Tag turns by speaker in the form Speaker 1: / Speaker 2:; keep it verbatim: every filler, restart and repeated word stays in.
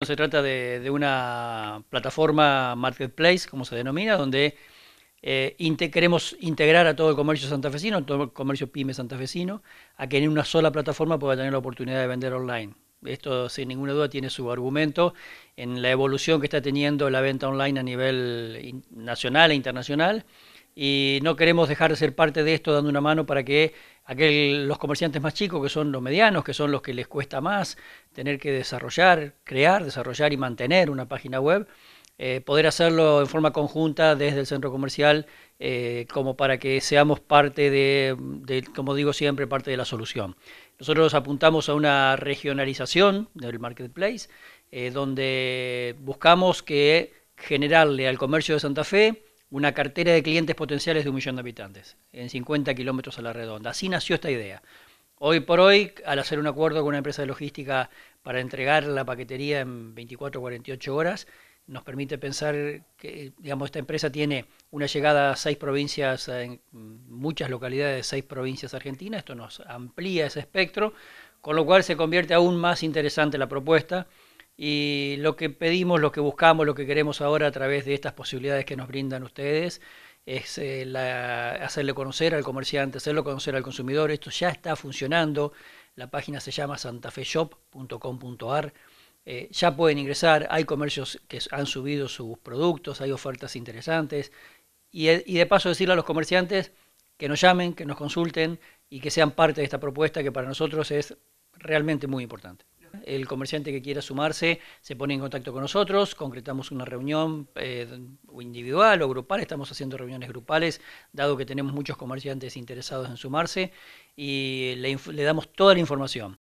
Speaker 1: Se trata de, de una plataforma marketplace, como se denomina, donde eh, inte- queremos integrar a todo el comercio santafesino, todo el comercio pyme santafesino, a que en una sola plataforma pueda tener la oportunidad de vender online. Esto, sin ninguna duda, tiene su argumento en la evolución que está teniendo la venta online a nivel in- nacional e internacional. Y no queremos dejar de ser parte de esto dando una mano para que aquel, los comerciantes más chicos, que son los medianos, que son los que les cuesta más tener que desarrollar, crear, desarrollar y mantener una página web, eh, poder hacerlo en forma conjunta desde el centro comercial, eh, como para que seamos parte de, de, como digo siempre, parte de la solución. Nosotros apuntamos a una regionalización del marketplace, eh, donde buscamos que generarle al comercio de Santa Fe una cartera de clientes potenciales de un millón de habitantes, en cincuenta kilómetros a la redonda. Así nació esta idea. Hoy por hoy, al hacer un acuerdo con una empresa de logística para entregar la paquetería en veinticuatro o cuarenta y ocho horas, nos permite pensar que, digamos, esta empresa tiene una llegada a seis provincias, en muchas localidades de seis provincias argentinas. Esto nos amplía ese espectro, con lo cual se convierte aún más interesante la propuesta. Y lo que pedimos, lo que buscamos, lo que queremos ahora a través de estas posibilidades que nos brindan ustedes es eh, la, hacerle conocer al comerciante, hacerlo conocer al consumidor. Esto ya está funcionando. La página se llama santafeshop punto com punto ar. Eh, ya pueden ingresar, hay comercios que han subido sus productos, hay ofertas interesantes. Y, y de paso decirle a los comerciantes que nos llamen, que nos consulten y que sean parte de esta propuesta que para nosotros es realmente muy importante. El comerciante que quiera sumarse se pone en contacto con nosotros, concretamos una reunión eh, individual o grupal. Estamos haciendo reuniones grupales, dado que tenemos muchos comerciantes interesados en sumarse, y le, le damos toda la información.